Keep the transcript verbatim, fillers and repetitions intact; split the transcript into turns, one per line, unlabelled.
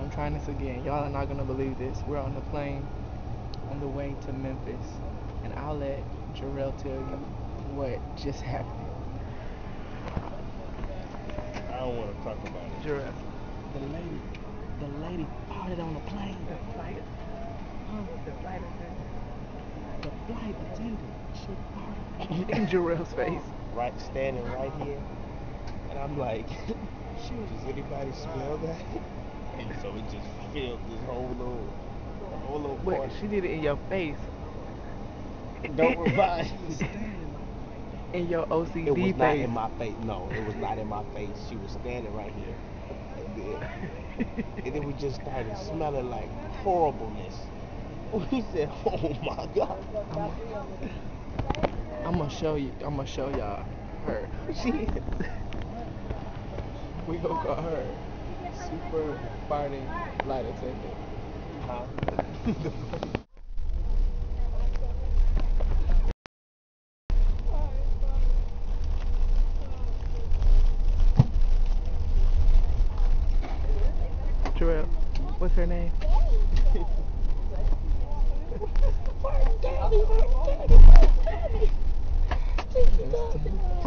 I'm trying this again. Y'all are not gonna believe this. We're on the plane on the way to Memphis, and I'll let Jarrell tell you what just happened.
I don't want to talk about it.
Jarrell, the lady, the lady farted on the plane. The flight, huh? The flight attendant. The flight attendant. She farted in Jarrell's face.
Right, standing right here, and I'm like, does anybody smell that? And so it just filled this whole little, whole little
Wait,
portion.
she did it in your face.
Don't remind
in your O C D
It was
face.
not in my face. No, it was not in my face. She was standing right here. And then, and then we just started smelling like horribleness. We said, oh my God.
I'm gonna show you, I'm gonna show y'all her. She is. We gonna call her super farting flight attendant.
Huh?
Jarrell, what's her name? Daddy, Daddy, Daddy, Daddy.